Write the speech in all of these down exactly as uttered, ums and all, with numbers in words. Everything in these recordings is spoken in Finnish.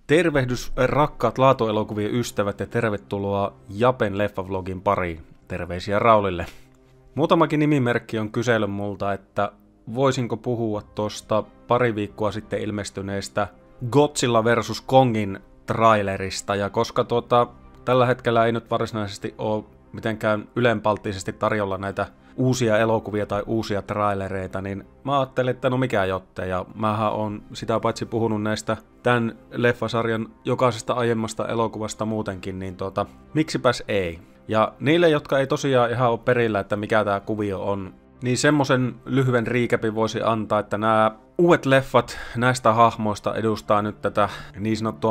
Tervehdys rakkaat laatuelokuvien ystävät ja tervetuloa Japen leffavlogin pariin. Terveisiä Raulille. Muutamakin nimimerkki on kysellyt multa, että voisinko puhua tuosta pari viikkoa sitten ilmestyneestä Godzilla versus. Kongin trailerista. Ja koska tuota, tällä hetkellä ei nyt varsinaisesti ole mitenkään ylenpalttisesti tarjolla näitä uusia elokuvia tai uusia trailereita, niin mä ajattelin, että no mikä jotte, ja mähän on sitä paitsi puhunut näistä tämän leffasarjan jokaisesta aiemmasta elokuvasta muutenkin, niin tota, miksipäs ei. Ja niille, jotka ei tosiaan ihan ole perillä, että mikä tää kuvio on, niin semmosen lyhyen recapin voisi antaa, että nämä uudet leffat näistä hahmoista edustaa nyt tätä niin sanottua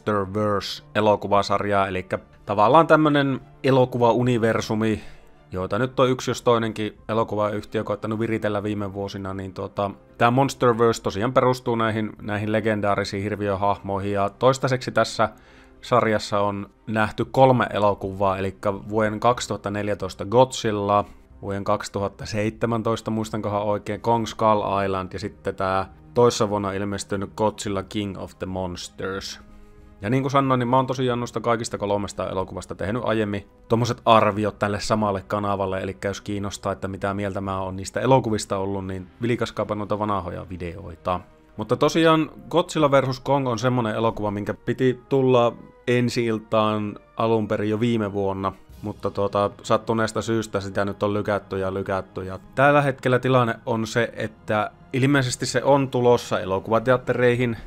Monsterverse-elokuvasarjaa, eli tavallaan tämmönen elokuvauniversumi, joita nyt on yksi jos toinenkin elokuvayhtiö koittanut viritellä viime vuosina, niin tuota, tämä Monsterverse tosiaan perustuu näihin, näihin legendaarisiin hirviöhahmoihin, ja toistaiseksi tässä sarjassa on nähty kolme elokuvaa, eli vuoden kaksituhattaneljätoista Godzilla, vuoden kaksituhattaseitsemäntoista muistankohan oikein Kong Skull Island, ja sitten tämä toissa vuonna ilmestynyt Godzilla King of the Monsters. Ja niin kuin sanoin, niin mä oon tosiaan noista kaikista kolmesta elokuvasta tehnyt aiemmin tommoset arviot tälle samalle kanavalle, eli jos kiinnostaa, että mitä mieltä mä oon niistä elokuvista ollut, niin vilkaskaapa noita vanhoja videoita. Mutta tosiaan Godzilla versus. Kong on semmonen elokuva, minkä piti tulla ensi-iltaan alun perin jo viime vuonna, mutta tuota, sattuneesta syystä sitä nyt on lykätty ja lykätty. Ja tällä hetkellä tilanne on se, että ilmeisesti se on tulossa elokuvateattereihin,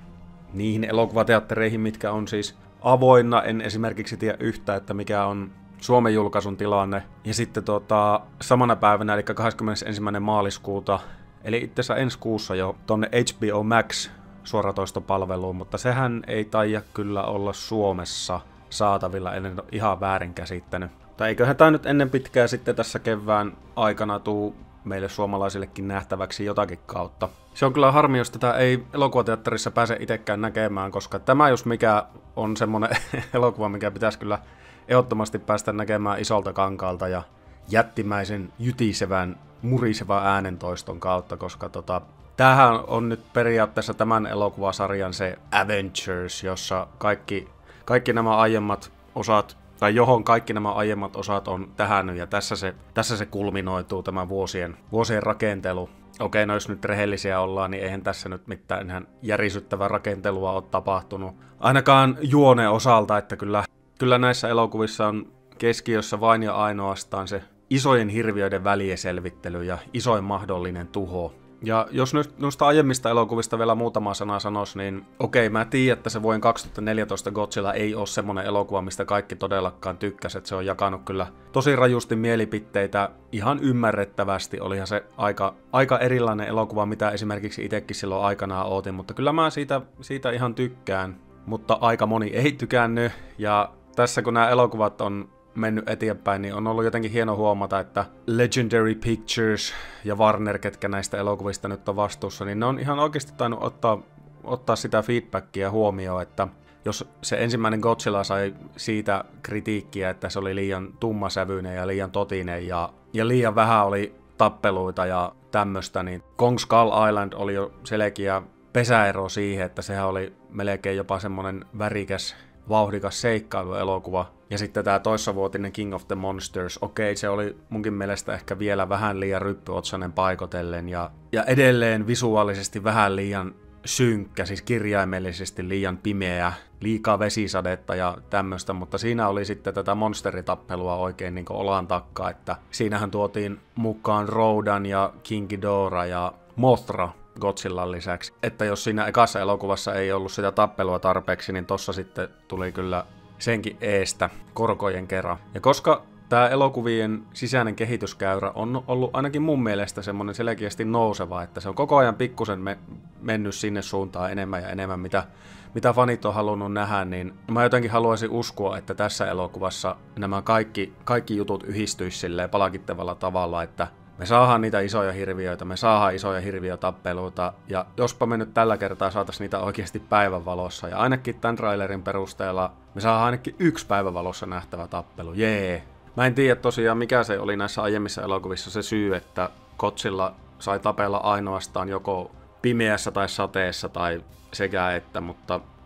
niihin elokuvateattereihin, mitkä on siis avoinna. En esimerkiksi tiedä yhtä, että mikä on Suomen julkaisun tilanne. Ja sitten tuota, samana päivänä, eli kahdeskymmenesensimmäinen maaliskuuta, eli itse asiassa ensi kuussa jo tonne H B O Max suoratoistopalveluun, mutta sehän ei taida kyllä olla Suomessa saatavilla, en ole ihan väärin käsittänyt. Tai eiköhän tämä nyt ennen pitkää sitten tässä kevään aikana tuu meille suomalaisillekin nähtäväksi jotakin kautta. Se on kyllä harmi, jos tätä ei elokuvateatterissa pääse itsekään näkemään, koska tämä jos mikä on semmonen elokuva, mikä pitäisi kyllä ehdottomasti päästä näkemään isolta kankaalta ja jättimäisen jytisevän, murisevan äänentoiston kautta, koska tota, tämähän on nyt periaatteessa tämän elokuvasarjan se Avengers, jossa kaikki, kaikki nämä aiemmat osat, tai johon kaikki nämä aiemmat osat on tähännyt, ja tässä se, tässä se kulminoituu tämä vuosien, vuosien rakentelu. Okei, no jos nyt rehellisiä ollaan, niin eihän tässä nyt mitään ihan järisyttävää rakentelua ole tapahtunut. Ainakaan juoneen osalta, että kyllä, kyllä näissä elokuvissa on keskiössä vain ja ainoastaan se isojen hirviöiden välieselvittely ja isoin mahdollinen tuho. Ja jos nyt noista aiemmista elokuvista vielä muutama sana sanois, niin okei, mä tiedän, että se vuoden kaksituhattaneljätoista Godzilla ei ole semmonen elokuva, mistä kaikki todellakaan tykkäs, että se on jakanut kyllä tosi rajusti mielipiteitä ihan ymmärrettävästi. Olihan se aika, aika erilainen elokuva, mitä esimerkiksi itsekin silloin aikanaan ootin, mutta kyllä mä siitä, siitä ihan tykkään, mutta aika moni ei tykännyt, ja tässä kun nämä elokuvat on mennyt eteenpäin, niin on ollut jotenkin hieno huomata, että Legendary Pictures ja Warner, ketkä näistä elokuvista nyt on vastuussa, niin ne on ihan oikeasti tainnut ottaa, ottaa sitä feedbackia huomioon, että jos se ensimmäinen Godzilla sai siitä kritiikkiä, että se oli liian tummasävyinen ja liian totinen ja, ja liian vähän oli tappeluita ja tämmöstä, niin Kong Skull Island oli jo selkeä pesäero siihen, että sehän oli melkein jopa semmonen värikäs, vauhdikas seikkailuelokuva. Ja sitten tämä toissavuotinen King of the Monsters, okei, se oli munkin mielestä ehkä vielä vähän liian ryppyotsainen paikotellen ja, ja edelleen visuaalisesti vähän liian synkkä, siis kirjaimellisesti liian pimeä, liikaa vesisadetta ja tämmöistä, mutta siinä oli sitten tätä monsteritappelua oikein niin kuin olan takkaa, että siinähän tuotiin mukaan Rodan ja King Ghidorah ja Mothra Godzillan lisäksi, että jos siinä ekassa elokuvassa ei ollut sitä tappelua tarpeeksi, niin tossa sitten tuli kyllä senkin eestä korkojen kerran. Ja koska tämä elokuvien sisäinen kehityskäyrä on ollut ainakin mun mielestä semmoinen selkeästi nouseva, että se on koko ajan pikkusen me- mennyt sinne suuntaan enemmän ja enemmän, mitä, mitä fanit on halunnut nähdä, niin mä jotenkin haluaisin uskoa, että tässä elokuvassa nämä kaikki, kaikki jutut yhdistyisi silleen palkittavalla tavalla, että me saadaan niitä isoja hirviöitä, me saadaan isoja hirviötappeluita, ja jospa me nyt tällä kertaa saataisiin niitä oikeasti päivänvalossa, ja ainakin tämän trailerin perusteella me saadaan ainakin yksi päivänvalossa nähtävä tappelu, jee! Mä en tiedä tosiaan mikä se oli näissä aiemmissa elokuvissa se syy, että Godzilla sai tapella ainoastaan joko pimeässä tai sateessa tai sekä että, mutta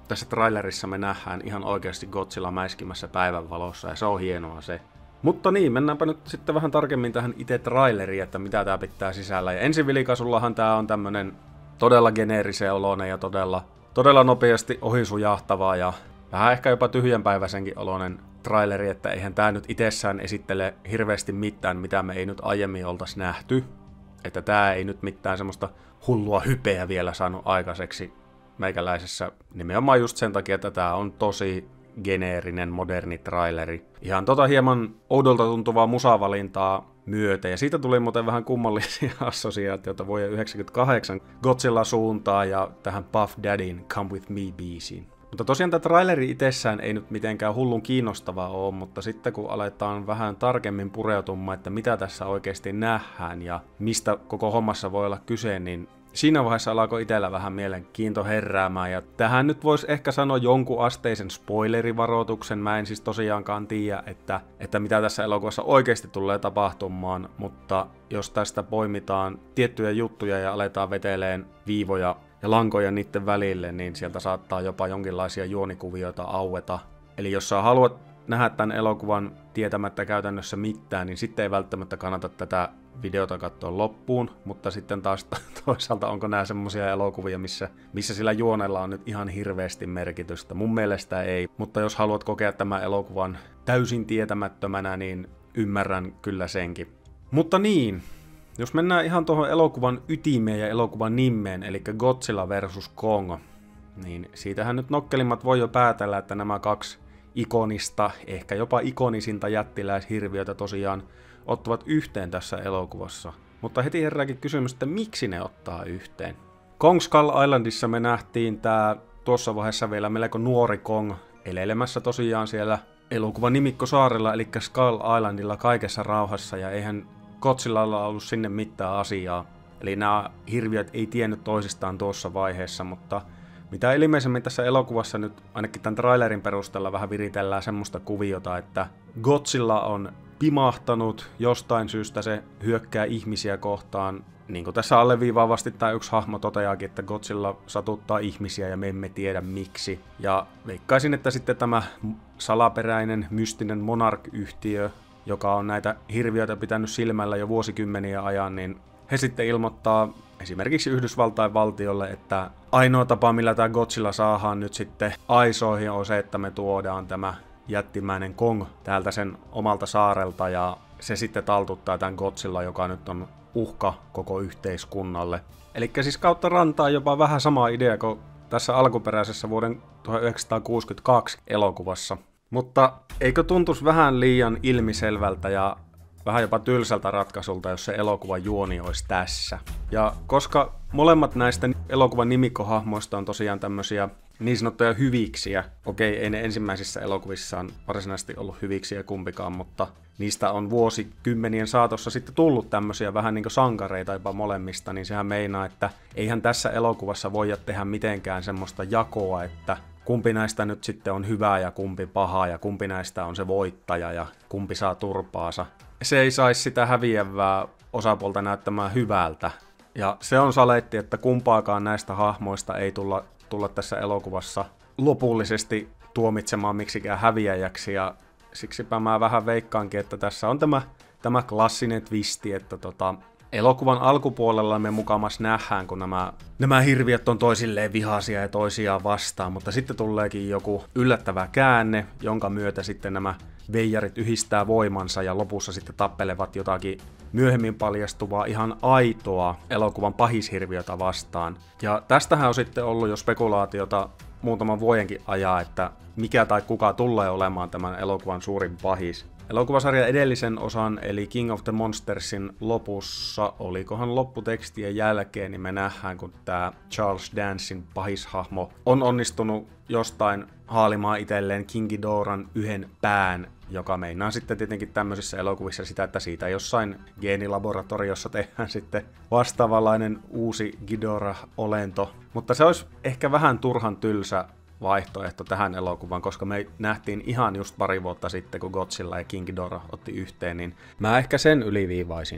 tässä trailerissa me nähdään ihan oikeasti Godzilla mäiskimässä päivänvalossa, ja se on hienoa se. Mutta niin, mennäänpä nyt sitten vähän tarkemmin tähän itse traileriin, että mitä tää pitää sisällä. Ja ensivilikasullahan tää on tämmönen todella geneerisen oloinen ja todella, todella nopeasti ohisujahtava ja vähän ehkä jopa tyhjänpäiväisenkin oloinen traileri, että eihän tää nyt itsessään esittele hirveästi mitään, mitä me ei nyt aiemmin oltais nähty. Että tää ei nyt mitään semmoista hullua hypeä vielä saanut aikaiseksi meikäläisessä, nimenomaan just sen takia, että tää on tosi geneerinen, moderni traileri. Ihan tota hieman oudolta tuntuvaa musavalintaa myötä, ja siitä tuli muuten vähän kummallisia assosiaatioita vuoden yhdeksänkymmentäkahdeksan Godzilla suuntaan ja tähän Puff Daddyn Come With Me-biisiin. Mutta tosiaan tämä traileri itsessään ei nyt mitenkään hullun kiinnostavaa ole, mutta sitten kun aletaan vähän tarkemmin pureutumaan, että mitä tässä oikeasti nähdään ja mistä koko hommassa voi olla kyse, niin siinä vaiheessa alkoi itsellä vähän mielenkiinto heräämään, ja tähän nyt voisi ehkä sanoa jonkun asteisen spoilerivaroituksen. Mä en siis tosiaankaan tiedä, että, että mitä tässä elokuvassa oikeasti tulee tapahtumaan, mutta jos tästä poimitaan tiettyjä juttuja ja aletaan veteleen viivoja ja lankoja niiden välille, niin sieltä saattaa jopa jonkinlaisia juonikuvioita aueta. Eli jos sä haluat nähdä tämän elokuvan tietämättä käytännössä mitään, niin sitten ei välttämättä kannata tätä videota katsoa loppuun, mutta sitten taas toisaalta onko nämä semmoisia elokuvia, missä, missä sillä juonella on nyt ihan hirveästi merkitystä. Mun mielestä ei, mutta jos haluat kokea tämän elokuvan täysin tietämättömänä, niin ymmärrän kyllä senkin. Mutta niin, jos mennään ihan tuohon elokuvan ytimeen ja elokuvan nimeen, eli Godzilla versus Kong, niin siitähän nyt nokkelimmat voi jo päätellä, että nämä kaksi ikonista, ehkä jopa ikonisinta jättiläishirviötä tosiaan ottavat yhteen tässä elokuvassa. Mutta heti herääkin kysymys, että miksi ne ottaa yhteen? Kong Skull Islandissa me nähtiin tää tuossa vaiheessa vielä melko nuori Kong eleilemässä tosiaan siellä elokuvan nimikkosaarella, eli Skull Islandilla kaikessa rauhassa, ja eihän Godzillalla ollut sinne mitään asiaa. Eli nämä hirviöt ei tiennyt toisistaan tuossa vaiheessa, mutta mitä ilmeisemmin tässä elokuvassa nyt ainakin tämän trailerin perusteella vähän viritellään semmoista kuviota, että Godzilla on pimahtanut, jostain syystä se hyökkää ihmisiä kohtaan. Niin kuin tässä alleviivaavasti tämä yksi hahmo toteaakin, että Godzilla satuttaa ihmisiä ja me emme tiedä miksi. Ja veikkaisin, että sitten tämä salaperäinen, mystinen Monarch-yhtiö, joka on näitä hirviöitä pitänyt silmällä jo vuosikymmeniä ajan, niin he sitten ilmoittaa esimerkiksi Yhdysvaltain valtiolle, että ainoa tapa, millä tämä Godzilla saadaan nyt sitten aisoihin, on se, että me tuodaan tämä jättimäinen Kong täältä sen omalta saarelta, ja se sitten taltuttaa tämän Godzilla, joka nyt on uhka koko yhteiskunnalle. Eli siis kautta rantaa jopa vähän sama idea kuin tässä alkuperäisessä vuoden tuhatyhdeksänsataakuusikymmentäkaksi elokuvassa. Mutta eikö tuntuisi vähän liian ilmiselvältä ja vähän jopa tylsältä ratkaisulta, jos se elokuvan juoni olisi tässä. Ja koska molemmat näistä elokuvan nimikkohahmoista on tosiaan tämmöisiä niin sanottuja hyviksiä, okei, ei ne ensimmäisissä elokuvissaan varsinaisesti ollut hyviksiä kumpikaan, mutta niistä on vuosikymmenien saatossa sitten tullut tämmöisiä vähän niin kuin sankareita jopa molemmista, niin sehän meinaa, että eihän tässä elokuvassa voida tehdä mitenkään semmoista jakoa, että kumpi näistä nyt sitten on hyvää ja kumpi pahaa ja kumpi näistä on se voittaja ja kumpi saa turpaansa. Se ei saisi sitä häviävää osapuolta näyttämään hyvältä. Ja se on saletti, että kumpaakaan näistä hahmoista ei tulla, tulla tässä elokuvassa lopullisesti tuomitsemaan miksikään häviäjäksi. Ja siksipä mä vähän veikkaankin, että tässä on tämä, tämä klassinen twisti, että tota, elokuvan alkupuolella me mukamas nähdään, kun nämä, nämä hirviöt on toisilleen vihaisia ja toisiaan vastaan, mutta sitten tuleekin joku yllättävä käänne, jonka myötä sitten nämä veijarit yhdistää voimansa ja lopussa sitten tappelevat jotakin myöhemmin paljastuvaa ihan aitoa elokuvan pahishirviötä vastaan. Ja tästähän on sitten ollut jo spekulaatiota muutaman vuodenkin ajaa, että mikä tai kuka tulee olemaan tämän elokuvan suurin pahis. Elokuvasarjan edellisen osan, eli King of the Monstersin lopussa, olikohan lopputekstien jälkeen, niin me nähdään, kun tämä Charles Dancein pahishahmo on onnistunut jostain haalimaan itselleen King Ghidorahn yhden pään, joka meinaa sitten tietenkin tämmöisissä elokuvissa sitä, että siitä jossain geenilaboratoriossa tehdään sitten vastaavanlainen uusi Ghidorah-olento. Mutta se olisi ehkä vähän turhan tylsä vaihtoehto tähän elokuvaan, koska me nähtiin ihan just pari vuotta sitten, kun Godzilla ja King Ghidorah otti yhteen, niin mä ehkä sen yliviivaisin.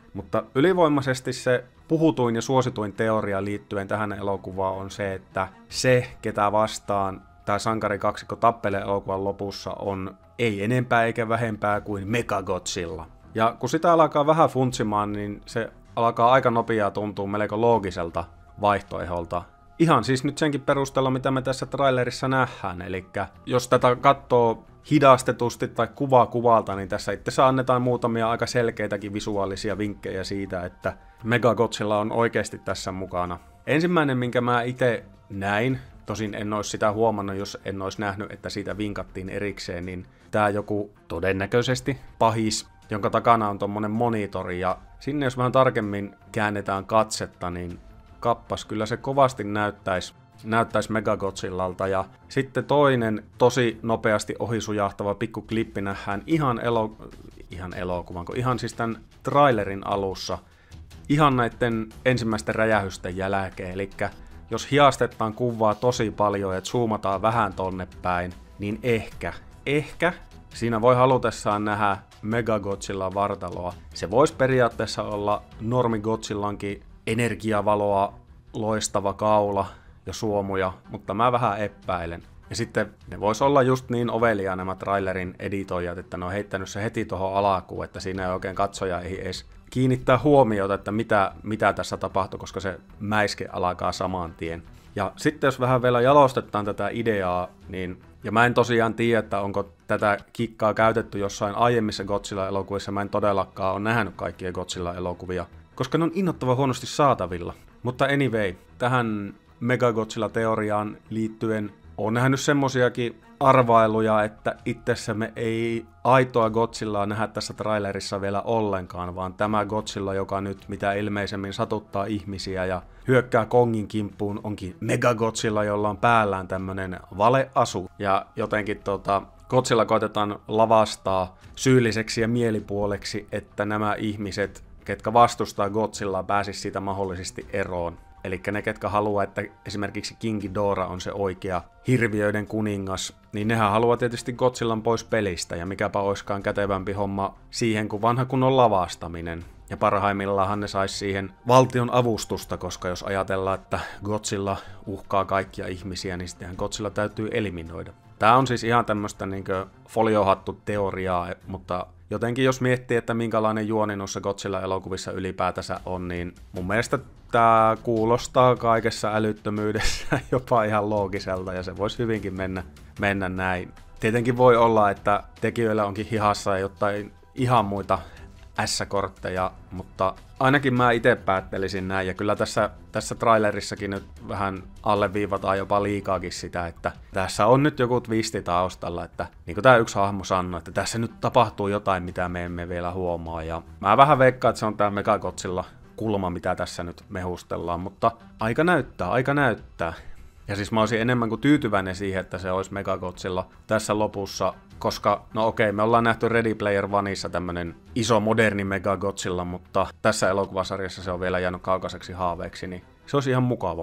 Mutta ylivoimaisesti se puhutuin ja suosituin teoria liittyen tähän elokuvaan on se, että se, ketä vastaan tämä sankarikaksikko tappelee elokuvan lopussa, on ei enempää eikä vähempää kuin Mechagodzilla. Ja kun sitä alkaa vähän funtsimaan, niin se alkaa aika nopeaa tuntua melko loogiselta vaihtoeholta. Ihan siis nyt senkin perusteella, mitä me tässä trailerissa nähdään. Eli jos tätä katsoo hidastetusti tai kuvaa kuvalta, niin tässä itse annetaan muutamia aika selkeitäkin visuaalisia vinkkejä siitä, että Mechagodzilla on oikeasti tässä mukana. Ensimmäinen, minkä mä itse näin, tosin en olisi sitä huomannut, jos en olisi nähnyt, että siitä vinkattiin erikseen, niin tää joku todennäköisesti pahis, jonka takana on tommonen monitori, ja sinne jos vähän tarkemmin käännetään katsetta, niin kappas, kyllä se kovasti näyttäisi näyttäisi Mechagodzillalta. Ja sitten toinen tosi nopeasti ohisujahtava pikku klippi nähdään ihan, elo, ihan elokuvan, kun ihan siis tämän trailerin alussa, ihan näiden ensimmäisten räjähysten jälkeen. Eli jos hiastetaan kuvaa tosi paljon ja zoomataan vähän tonne päin, niin ehkä, ehkä siinä voi halutessaan nähdä Mechagodzillan vartaloa. Se voisi periaatteessa olla normi Godzillankin energiavaloa loistava kaula ja suomuja, mutta mä vähän epäilen. Ja sitten ne vois olla just niin ovelia nämä trailerin editoijat, että ne on heittänyt se heti tuohon alakuun, että siinä ei oikein katsoja ei edes kiinnittää huomiota, että mitä, mitä tässä tapahtuu, koska se mäiske alkaa saman tien. Ja sitten jos vähän vielä jalostetaan tätä ideaa, niin, ja mä en tosiaan tiedä, että onko tätä kikkaa käytetty jossain aiemmissa Godzilla-elokuvissa, mä en todellakaan ole nähnyt kaikkia Godzilla-elokuvia, koska ne on innoittavan huonosti saatavilla. Mutta anyway, tähän Mechagodzilla-teoriaan liittyen on nähnyt semmosiakin arvailuja, että itsessämme ei aitoa Godzillaa nähdä tässä trailerissa vielä ollenkaan, vaan tämä Godzilla, joka nyt mitä ilmeisemmin satuttaa ihmisiä ja hyökkää Kongin kimppuun, onkin Mechagodzilla, jolla on päällään tämmönen valeasu. Ja jotenkin tota, Godzilla koitetaan lavastaa syylliseksi ja mielipuoleksi, että nämä ihmiset, ketkä vastustaa Godzillaa, pääsisi siitä mahdollisesti eroon. Eli ne, ketkä haluaa, että esimerkiksi King Ghidorah on se oikea hirviöiden kuningas, niin nehän haluaa tietysti Godzillan pois pelistä, ja mikäpä oiskaan kätevämpi homma siihen kuin vanha kunnon lavastaminen. Ja parhaimmillaan ne saisi siihen valtion avustusta, koska jos ajatellaan, että Godzilla uhkaa kaikkia ihmisiä, niin sittenhän Godzilla täytyy eliminoida. Tää on siis ihan tämmöistä niinkö foliohattu teoriaa, mutta jotenkin jos miettii, että minkälainen juoni noissa Godzilla-elokuvissa ylipäätänsä on, niin mun mielestä tää kuulostaa kaikessa älyttömyydessä jopa ihan loogiselta, ja se voisi hyvinkin mennä, mennä näin. Tietenkin voi olla, että tekijöillä onkin hihassa jotain ihan muita S-kortteja, mutta ainakin mä itse päättelisin näin, ja kyllä tässä, tässä trailerissakin nyt vähän alleviivataan jopa liikaakin sitä, että tässä on nyt joku twisti taustalla, että niin kuin tää yksi hahmo sanoi, että tässä nyt tapahtuu jotain, mitä me emme vielä huomaa, ja mä vähän veikkaan, että se on tää Mechagodzilla kulma, mitä tässä nyt mehustellaan, mutta aika näyttää, aika näyttää. Ja siis mä olisin enemmän kuin tyytyväinen siihen, että se olisi Mechagodzilla tässä lopussa, koska no okei, me ollaan nähty Ready Player Oneissa tämmönen iso moderni Mechagodzilla, mutta tässä elokuvasarjassa se on vielä jäänyt kaukaiseksi haaveeksi, niin se olisi ihan mukava.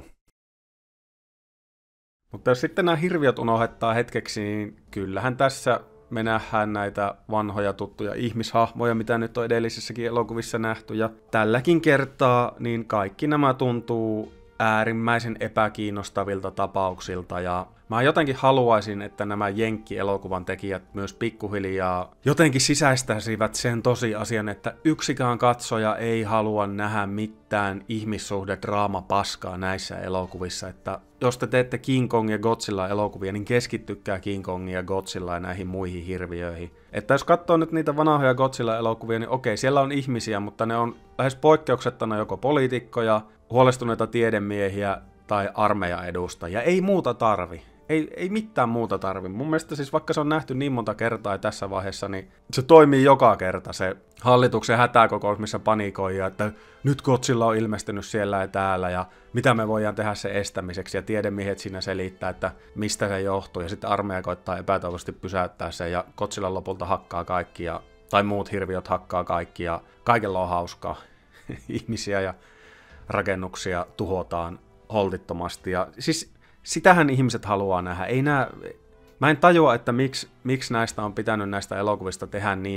Mutta jos sitten nämä hirviöt unohdetaan hetkeksi, niin kyllähän tässä me nähdään näitä vanhoja tuttuja ihmishahmoja, mitä nyt on edellisissäkin elokuvissa nähty, ja tälläkin kertaa niin kaikki nämä tuntuu äärimmäisen epäkiinnostavilta tapauksilta, ja mä jotenkin haluaisin, että nämä Jenkki-elokuvan tekijät myös pikkuhiljaa jotenkin sisäistäisivät sen tosiasian, että yksikään katsoja ei halua nähdä mitään ihmissuhde-draama-paskaa näissä elokuvissa, että jos te teette King Kong ja Godzilla-elokuvia, niin keskittykää King Kongin ja Godzilla ja näihin muihin hirviöihin. Että jos katsoo nyt niitä vanhoja Godzilla-elokuvia, niin okei, siellä on ihmisiä, mutta ne on lähes poikkeuksettana joko poliitikkoja, huolestuneita tiedemiehiä tai armeijan edustajia. Ei muuta tarvi. Ei, ei mitään muuta tarvi. Mun mielestä siis vaikka se on nähty niin monta kertaa tässä vaiheessa, niin se toimii joka kerta. Se hallituksen hätäkokous, missä panikoi, että nyt Godzilla on ilmestynyt siellä ja täällä, ja mitä me voidaan tehdä sen estämiseksi, ja tiedemiehet siinä selittää, että mistä se johtuu, ja sitten armeija koittaa epätoivoisesti pysäyttää sen, ja Godzilla lopulta hakkaa kaikki, ja, tai muut hirviöt hakkaa kaikki, ja kaikella on hauskaa. Ihmisiä ja rakennuksia tuhotaan holtittomasti, ja siis sitähän ihmiset haluaa nähdä. Ei nää, mä en tajua, että miksi, miksi näistä on pitänyt näistä elokuvista tehdä niin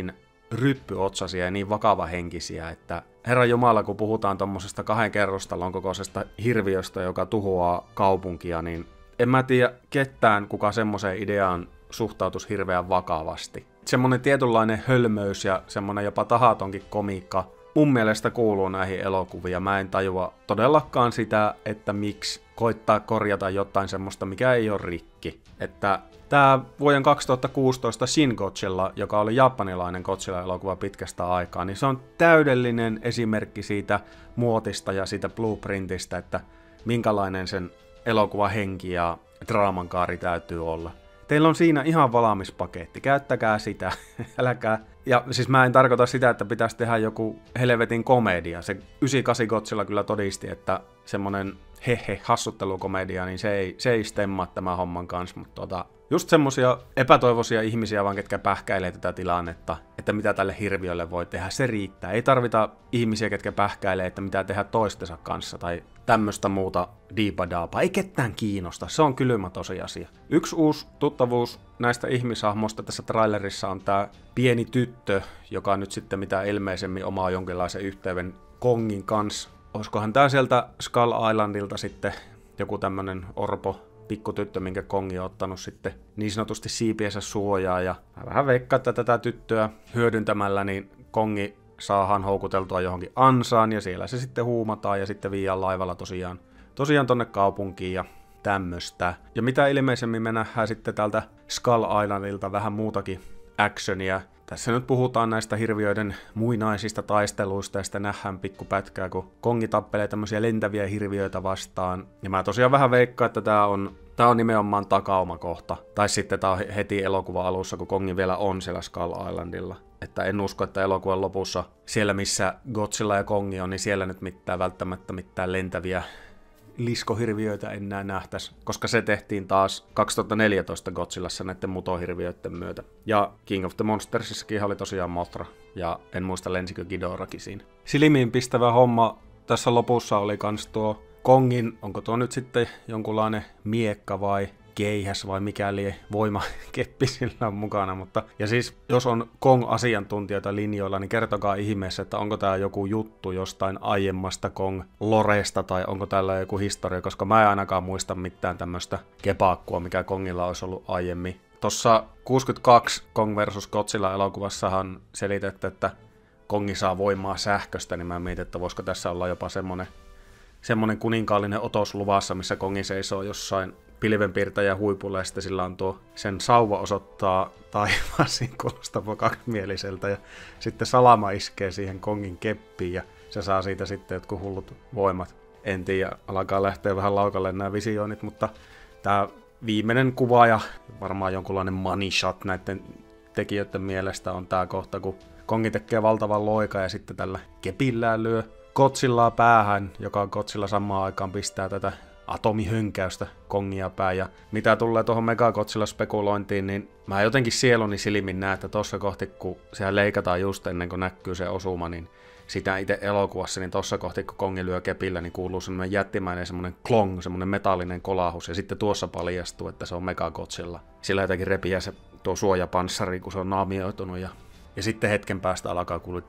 ryppyotsaisia ja niin vakavahenkisiä, että herra jumala, kun puhutaan tommosesta kahden kerrostalon kokoisesta hirviöstä, joka tuhoaa kaupunkia, niin en mä tiedä ketään, kuka semmoiseen ideaan suhtautuisi hirveän vakavasti. Semmoinen tietynlainen hölmöys ja semmoinen jopa tahatonkin komiikka mun mielestä kuuluu näihin elokuviin. Mä en tajua todellakaan sitä, että miksi koittaa korjata jotain semmoista, mikä ei ole rikki. Että tää vuoden kaksituhattakuusitoista Shin Godzilla, joka oli japanilainen Godzilla-elokuva pitkästä aikaa, niin se on täydellinen esimerkki siitä muotista ja siitä blueprintistä, että minkälainen sen elokuvan henki ja draaman kaari täytyy olla. Teillä on siinä ihan valmis paketti, käyttäkää sitä, älkää. Ja siis mä en tarkoita sitä, että pitäisi tehdä joku helvetin komedia. Se yhdeksänkymmentäkahdeksan Godzilla kyllä todisti, että semmonen hehe hassuttelukomedia, niin se ei, se ei stemmaa tämän homman kanssa, mutta tota, just semmosia epätoivoisia ihmisiä vaan, ketkä pähkäilee tätä tilannetta, että mitä tälle hirviölle voi tehdä, se riittää. Ei tarvita ihmisiä, ketkä pähkäilee, että mitä tehdä toistensa kanssa tai tämmöstä muuta diipadaapa. Ei ketään kiinnosta, se on kylmä tosiasia. Yksi uusi tuttavuus näistä ihmishahmoista tässä trailerissa on tää pieni tyttö, joka nyt sitten mitä ilmeisemmin omaa jonkinlaisen yhteyden Kongin kanssa. Olisikohan tää sieltä Skull Islandilta sitten joku tämmönen orpo pikkutyttö, minkä Kongi on ottanut sitten niin sanotusti siipiensä suojaa, ja mä vähän veikkaan, että tätä tyttöä hyödyntämällä niin Kongi saadaan houkuteltua johonkin ansaan, ja siellä se sitten huumataan, ja sitten viiään laivalla tosiaan, tosiaan tonne kaupunkiin, ja tämmöstä. Ja mitä ilmeisemmin me nähdään sitten täältä Skull Islandilta vähän muutakin actionia. Tässä nyt puhutaan näistä hirviöiden muinaisista taisteluista, ja sitten nähdään pikkupätkää, kun Kongi tappelee tämmöisiä lentäviä hirviöitä vastaan. Ja mä tosiaan vähän veikkaan, että tää on, tää on nimenomaan takaumakohta. Tai sitten tää on heti elokuvan alussa, kun Kongi vielä on siellä Skull Islandilla. Että en usko, että elokuvan lopussa siellä, missä Godzilla ja Kongi on, niin siellä nyt mitään välttämättä mitään lentäviä liskohirviöitä enää nähtäisi, koska se tehtiin taas kaksituhattaneljätoista Godzillassa näiden mutohirviöiden myötä. Ja King of the Monstersissakin oli tosiaan Mothra, ja en muista lensikö Ghidorahkin siinä. Silmiin pistävä homma tässä lopussa oli kans tuo Kongin, onko tuo nyt sitten jonkunlainen miekka vai keihäs vai mikäli voimakeppi sillä on mukana, mutta ja siis jos on Kong-asiantuntijoita linjoilla, niin kertokaa ihmeessä, että onko tää joku juttu jostain aiemmasta Kong-loresta tai onko tällä joku historia, koska mä en ainakaan muista mitään tämmöistä kepaakkua, mikä Kongilla olisi ollut aiemmin. Tossa kuusikymmentäkaksi Kong versus Godzilla -elokuvassahan selitetty, että Kongi saa voimaa sähköstä, niin mä mietin, että voisiko tässä olla jopa semmonen, semmonen kuninkaallinen otos luvassa, missä Kongi seisoo jossain pilvenpiirtäjän huipulla, ja sitten sillä on tuo, sen sauva osoittaa taivaasiin, kuulostaa kaksimieliseltä, ja sitten salama iskee siihen Kongin keppiin, ja se saa siitä sitten jotkut hullut voimat. En tiedä, alkaa lähteä vähän laukalle nämä visioinnit, mutta tämä viimeinen kuva ja varmaan jonkunlainen money shot näiden tekijöiden mielestä on tämä kohta, kun Kongi tekee valtavan loika ja sitten tällä kepillään lyö Godzillaa päähän, joka Godzilla samaan aikaan pistää tätä atomihönkäystä Kongia päin. Ja mitä tulee tuohon Megagodzilla-spekulointiin, niin mä jotenkin sieluni silmin näen, että tossa kohti, kun sehän leikataan just ennen kuin näkyy se osuma, niin sitä itse elokuvassa, niin tossa kohti, kun Kongi lyö kepillä, niin kuuluu semmoinen jättimäinen semmoinen klong, semmoinen metallinen kolahus, ja sitten tuossa paljastuu, että se on Megagodzilla. Sillä jotenkin repiää se tuo suojapanssari, kun se on naamioitunut, ja Ja sitten hetken päästä alkaa kuulua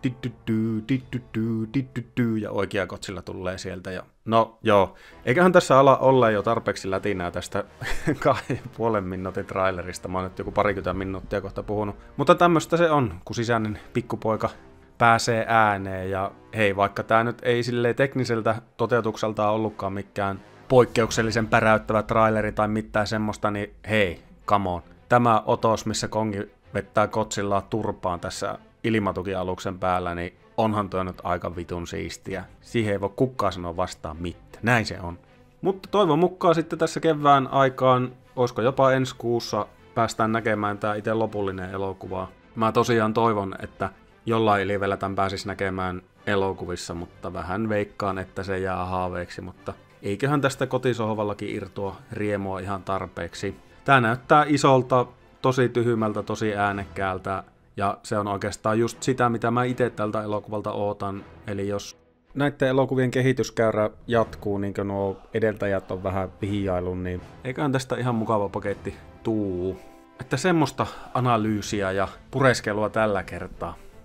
ja oikea Godzilla tulee sieltä. Ja no joo, eiköhän tässä ala olla jo tarpeeksi lätinää tästä kahden puolen minuutin trailerista. Mä oon nyt joku parikymmentä minuuttia kohta puhunut. Mutta tämmöstä se on, kun sisäinen pikkupoika pääsee ääneen. Ja hei, vaikka tää nyt ei silleen tekniseltä toteutukseltaan ollutkaan mikään poikkeuksellisen päräyttävä traileri tai mitään semmoista, niin hei, come on. Tämä otos, missä Kongi vettää Godzillaa turpaan tässä ilmatukialuksen päällä, niin onhan tuo nyt aika vitun siistiä. Siihen ei voi kukaan sanoa vastaan mitään. Näin se on. Mutta toivon mukaan sitten tässä kevään aikaan, olisiko jopa ensi kuussa, päästään näkemään tää itse lopullinen elokuva. Mä tosiaan toivon, että jollain ilivellä tämän pääsis näkemään elokuvissa, mutta vähän veikkaan, että se jää haaveeksi, mutta eiköhän tästä kotisohvallakin irtoa riemua ihan tarpeeksi. Tää näyttää isolta, tosi tyhmältä, tosi äänekkäältä, ja se on oikeastaan just sitä, mitä mä itse tältä elokuvalta ootan. Eli jos näiden elokuvien kehityskäyrä jatkuu, niin kuin nuo edeltäjät on vähän vihjailun, niin eiköhän tästä ihan mukava paketti tuu. Että semmoista analyysiä ja pureskelua tällä kertaa.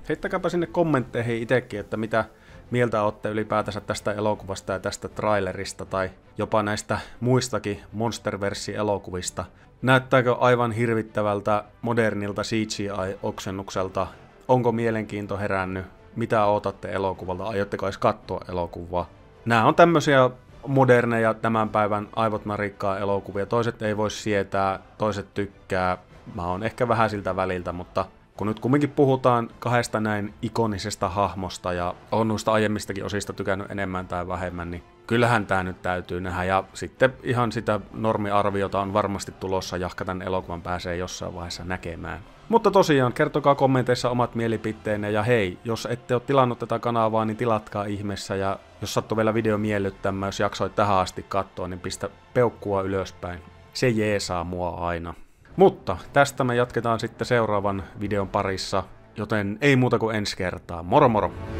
heittäkääpä sinne kommentteihin itsekin, että mitä mieltä olette ylipäätänsä tästä elokuvasta ja tästä trailerista tai jopa näistä muistakin Monsterverse-elokuvista. Näyttääkö aivan hirvittävältä modernilta C G I-oksennukselta? Onko mielenkiinto herännyt? Mitä odotatte elokuvalta? Aiotteko edes katsoa elokuvaa? Nämä on tämmöisiä moderneja tämän päivän aivot narikkaa elokuvia. Toiset ei voi sietää, toiset tykkää. Mä oon ehkä vähän siltä väliltä, mutta kun nyt kumminkin puhutaan kahdesta näin ikonisesta hahmosta ja on noista aiemmistakin osista tykännyt enemmän tai vähemmän, niin kyllähän tää nyt täytyy nähdä. Ja sitten ihan sitä normiarviota on varmasti tulossa, jahka tän elokuvan pääsee jossain vaiheessa näkemään. Mutta tosiaan, kertokaa kommenteissa omat mielipiteenne ja hei, jos ette ole tilannut tätä kanavaa, niin tilatkaa ihmeessä ja jos sattuu vielä video miellyttämään, jos jaksoit tähän asti katsoa, niin pistä peukkua ylöspäin. Se jeesaa mua aina. Mutta tästä me jatketaan sitten seuraavan videon parissa, joten ei muuta kuin ensi kertaa. Moro moro!